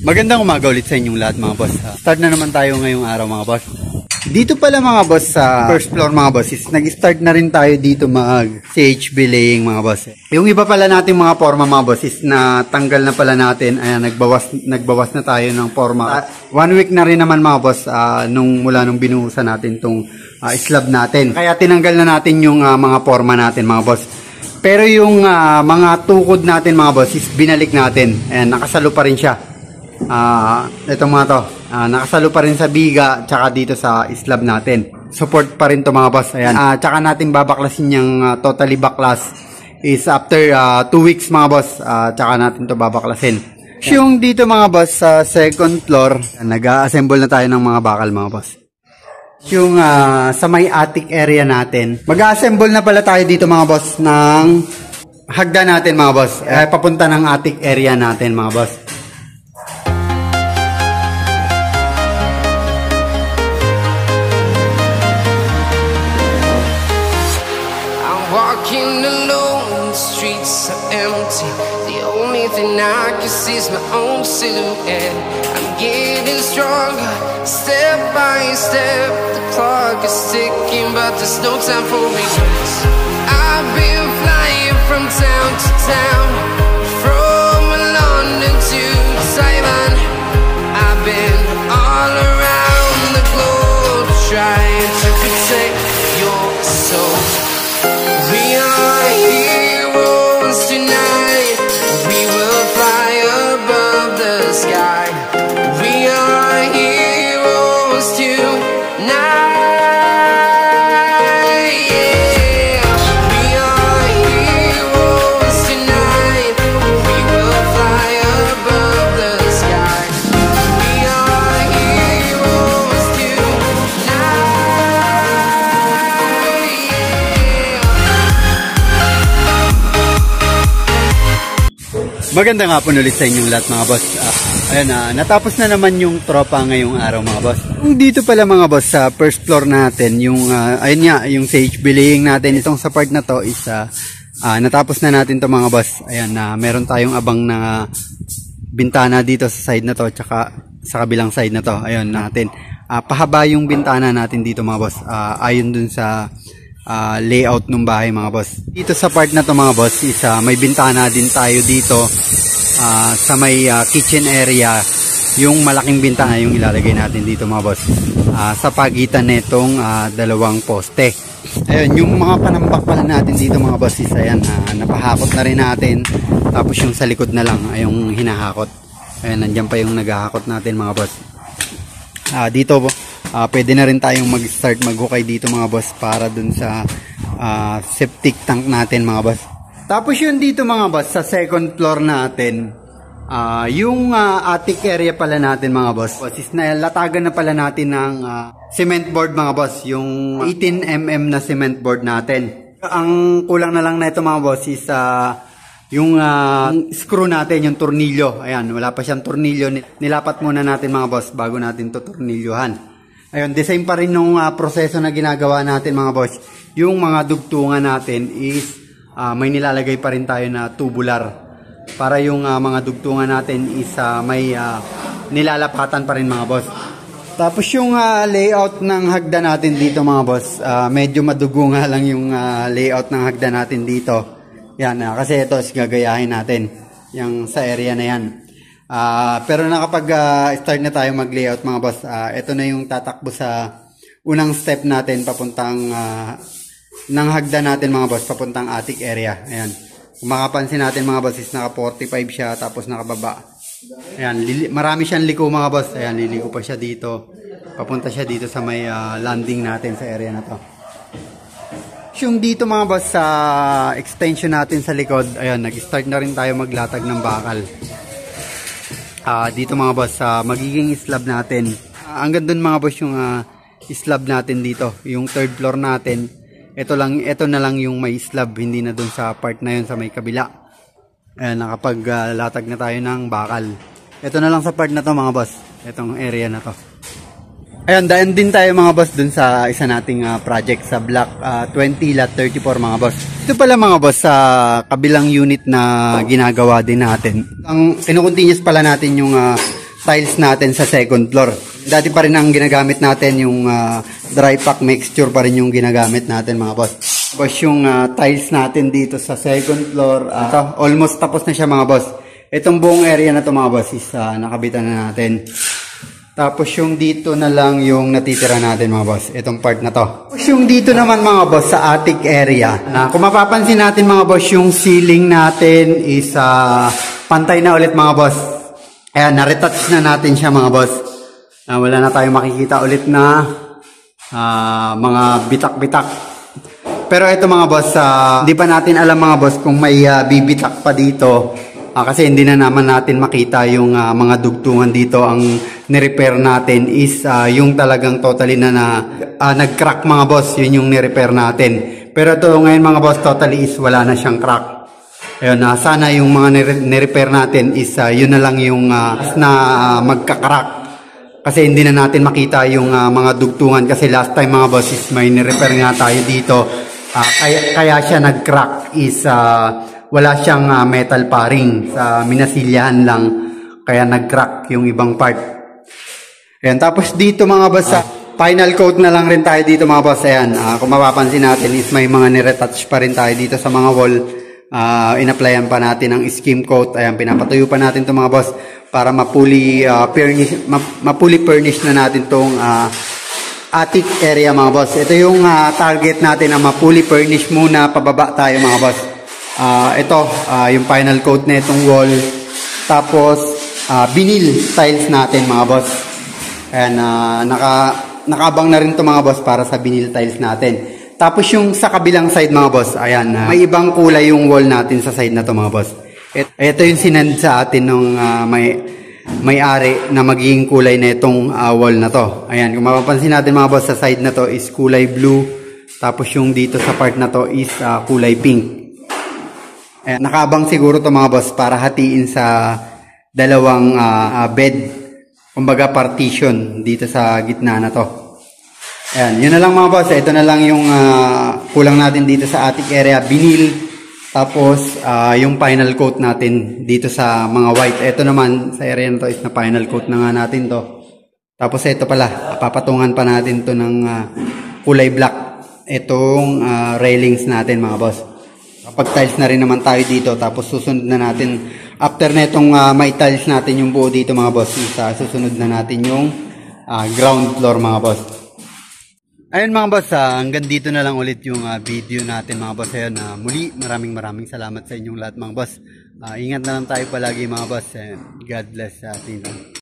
Magandang umaga ulit sa inyong lahat mga boss. Start na naman tayo ngayong araw mga boss. Dito pala mga boss sa first floor mga boss is nag-start na rin tayo dito mag CHB laying mga boss. Yung iba pala natin mga forma mga boss is na tanggal na pala natin. Ayan, nagbawas na tayo ng forma. 1 week na rin naman mga boss mula nung binuhusan natin tong slab natin. Kaya tinanggal na natin yung mga forma natin mga boss. Pero yung mga tukod natin mga boss is binalik natin. Ayan, nakasalo pa rin siya. Itong mga to nakasalo pa rin sa biga tsaka dito sa slab natin. Support pa rin to mga boss. Ayan. Tsaka natin babaklasin yung totally baklas is after 2 weeks mga boss. Tsaka natin to babaklasin. Yung dito mga boss sa second floor, nag-assemble na tayo ng mga bakal mga boss. Yung sa may attic area natin, mag-assemble na pala tayo dito mga boss ng hagda natin mga boss. Papunta ng attic area natin mga boss. Walking alone, the streets are empty. The only thing I can see is my own silhouette. I'm getting stronger, step by step. The clock is ticking, but there's no time for regrets. I've been flying from town to town, from London to Taiwan. I've been all around the globe trying to protect your soul. We are heroes tonight. We will fly above the sky. We are heroes tonight. Yeah. We are heroes tonight. We will fly above the sky. We are heroes tonight. Maganda nga po ulit sa inyong lahat mga boss. Ayan natapos na naman yung tropa ngayong araw mga boss. Dito pala mga boss sa first floor natin, yung ayun nga, yung CHB laying natin. Itong sa part na to is natapos na natin to mga boss. Ayan, meron tayong abang na bintana dito sa side na to, tsaka sa kabilang side na to. Ayun natin. Pahaba yung bintana natin dito mga boss. Ayon dun sa layout ng bahay mga boss. Dito sa part na to mga boss is may bintana din tayo dito sa may kitchen area. Yung malaking bintana yung ilalagay natin dito mga boss sa pagitan nitong dalawang poste. Ayun, yung mga panambak pala natin dito mga boss is ayan, napahakot na rin natin. Tapos yung sa likod na lang ay yung hinahakot. Ayun, nandiyan pa yung naghahakot natin mga boss. Dito po pwede na rin tayong mag-start maghukay dito mga boss para dun sa septic tank natin mga boss. Tapos yun dito mga boss sa second floor natin, yung attic area pala natin mga boss is nalatagan na pala natin ng cement board mga boss, yung 18mm na cement board natin. Ang kulang na lang na ito mga boss is yung screw natin, yung tornilyo. Ayan, wala pa siyang tornilyo, nilapat muna natin mga boss bago natin to tornilyohan. Ayun, the same pa rin nung proseso na ginagawa natin mga boss. Yung mga dugtungan natin is may nilalagay pa rin tayo na tubular. Para yung mga dugtungan natin is may nilalapatan pa rin mga boss. Tapos yung layout ng hagda natin dito mga boss, medyo madugo nga lang yung layout ng hagda natin dito. Yan, kasi ito is gagayahin natin yung sa area na yan. Pero nakapag-start na tayo mag-layout mga boss, ito na yung tatakbo sa unang step natin papuntang ng hagda natin mga boss, papuntang attic area. Ayan, kung makapansin natin mga boss is naka 45 siya, tapos nakababa. Ayan, marami siyang liko mga boss. Ayan, liliko pa siya dito, papunta siya dito sa may landing natin sa area na to. Yung dito mga boss sa extension natin sa likod, ayan, nag-start na rin tayo maglatag ng bakal. Dito mga boss, magiging slab natin. Hanggang dun mga boss yung slab natin dito. Yung third floor natin. Ito na lang yung may slab, hindi na dun sa part na yun sa may kabila. Ayan, nakapaglatag na tayo ng bakal. Ito na lang sa part na to mga boss. Itong area na to. Ayan, daan din tayo mga boss dun sa isa nating project sa block 20 lot 34 mga boss. Ito pala mga boss sa kabilang unit na ginagawa din natin. Ang kinukontinuous pala natin yung tiles natin sa second floor. Dati pa rin ang ginagamit natin yung dry pack mixture pa rin yung ginagamit natin mga boss. Tapos yung tiles natin dito sa second floor, almost tapos na siya mga boss. Itong buong area na to mga boss is nakabitan na natin. Tapos yung dito na lang yung natitira natin mga boss, itong part na to. Tapos yung dito naman mga boss sa attic area, kung mapapansin natin mga boss, yung ceiling natin is pantay na ulit mga boss. Ayan, na-retouch na natin siya mga boss. Wala na tayong makikita ulit na mga bitak-bitak. Pero ito mga boss, hindi pa natin alam mga boss kung may bibitak pa dito. Kasi hindi na naman natin makita yung mga dugtungan dito. Ang nirepair natin is yung talagang totally na nag-crack mga boss. Yun yung nirepair natin. Pero ito ngayon mga boss, totally is wala na siyang crack. Ayun, sana yung mga nirepair natin is yun na lang yung na magkakarak. Kasi hindi na natin makita yung mga dugtungan. Kasi last time mga boss is may nirepair nga tayo dito. Kaya siya nag-crack is wala siyang metal paring, sa minasilyahan lang, kaya nag-crack yung ibang part. Ayan, tapos dito mga boss, final coat na lang rin tayo dito mga boss. Ayan, kung mapapansin natin is may mga niretouch pa rin tayo dito sa mga wall. In-applyan pa natin ang skim coat. Ayan, pinapatuyo pa natin ito mga boss para mapuli furnish na natin tong attic area mga boss. Ito yung target natin na mapuli furnish muna, pababa tayo mga boss. Ito, yung final coat na itong wall. Tapos, vinyl tiles natin mga boss. Ayan, nakaabang na rin ito mga boss para sa vinyl tiles natin. Tapos yung sa kabilang side mga boss, ayan, may ibang kulay yung wall natin sa side na to mga boss. Ito yung sinend sa atin nung may-ari na magiging kulay na itong wall na to. Ayan, kung mapapansin natin mga boss, sa side na to is kulay blue. Tapos yung dito sa part na to is kulay pink. Ayan, nakaabang siguro to mga boss para hatiin sa dalawang bed, kumbaga partition dito sa gitna na to. Ayan, yun na lang mga boss. Ito na lang yung kulang natin dito sa attic area, vinyl. Tapos yung final coat natin dito sa mga white. Ito naman sa area na to is na final coat na nga natin to. Tapos ito pala, papatungan pa natin to ng kulay black. Itong railings natin mga boss. Kapag tiles na rin naman tayo dito, tapos susunod na natin, after na itong may tiles natin yung buo dito mga boss, susunod na natin yung ground floor mga boss. Ayun mga boss, hanggang dito na lang ulit yung video natin mga boss. Ayun, muli maraming salamat sa inyong lahat mga boss. Ingat na lang tayo palagi mga boss. God bless sa atin.